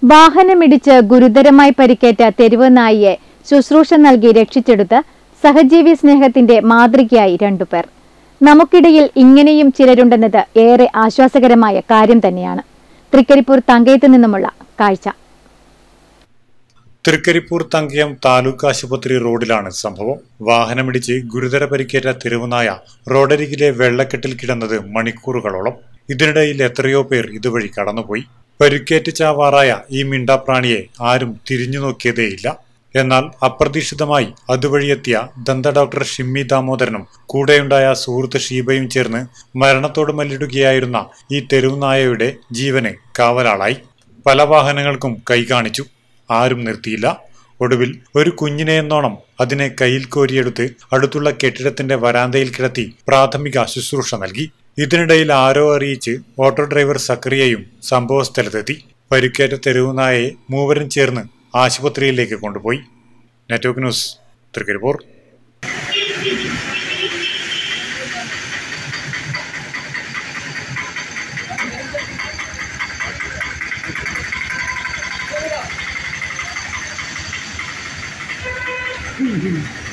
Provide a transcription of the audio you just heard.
വാഹനമിടിച്ച് ഗുരുതരമായി പരിക്കേറ്റ തെരുവ് നായിയെ ശുശ്രൂഷ നൽകി രക്ഷിച്ചെടുത്ത് സഹജീവി സ്നേഹത്തിന്റെ മാതൃകയായി രണ്ടുപേർ. നമുക്കിടയിൽ ഇങ്ങനെയും ചിലരുണ്ടെന്നത് ഏറെ ആശ്വാസകരമായ കാര്യം തന്നെയാണ്. തൃക്കരിപ്പൂർ തങ്കയത്ത് നിന്നുമുള്ള കാഴ്ച. തൃക്കരിപ്പൂർ തങ്കയം താലൂക്ക് ആശുപത്രി റോഡിലാണ് സംഭവം. വാഹനമിടിച്ച് ഗുരുതര പരിക്കേറ്റ തെരുവുനായ റോഡരികിലെ വെള്ളക്കെട്ടിൽ കിടന്നത് മണിക്കൂറുകളോളം. ഇതിനിടയിൽ എത്രയോ പേർ ഇതുവഴി കടന്നുപോയി. പരിക്കേറ്റ് ചാവാറായ ഈ മിണ്ടാപ്രാണിയെ ആരും തിരിഞ്ഞു നോക്കിയതേയില്ല. എന്നാൽ അപ്രതീക്ഷിതമായി അതുവഴിയെത്തിയ ദന്ത ഡോക്ടർ ഷിമ്മി ദാമോദരനും കൂടെയുണ്ടായ സുഹൃത്ത് ഷീബയും ചേർന്ന് മരണത്തോട് മല്ലിടുകയായിരുന്ന ഈ തെരുവുനായയുടെ ജീവന് കാവലാളായി. പല വാഹനങ്ങൾക്കും കൈ കാണിച്ചു, ആരും നിർത്തിയില്ല. ഒടുവിൽ ഒരു കുഞ്ഞിനെ എന്നോണം അതിനെ കയ്യിൽ കോരിയെടുത്ത് അടുത്തുള്ള കെട്ടിടത്തിന്റെ വരാന്തയിൽ കിടത്തി പ്രാഥമിക ശുശ്രൂഷ നൽകി. ഇതിനിടയിൽ ആരോ അറിയിച്ച് ഓട്ടോ ഡ്രൈവർ സക്കറിയയും സംഭവസ്ഥലത്തെത്തി. പരിക്കേറ്റ തെരുവുനായയെ മൂവരും ചേർന്ന് ആശുപത്രിയിലേക്ക് കൊണ്ടുപോയി. Network news, Trikaripur. Mm-hmm.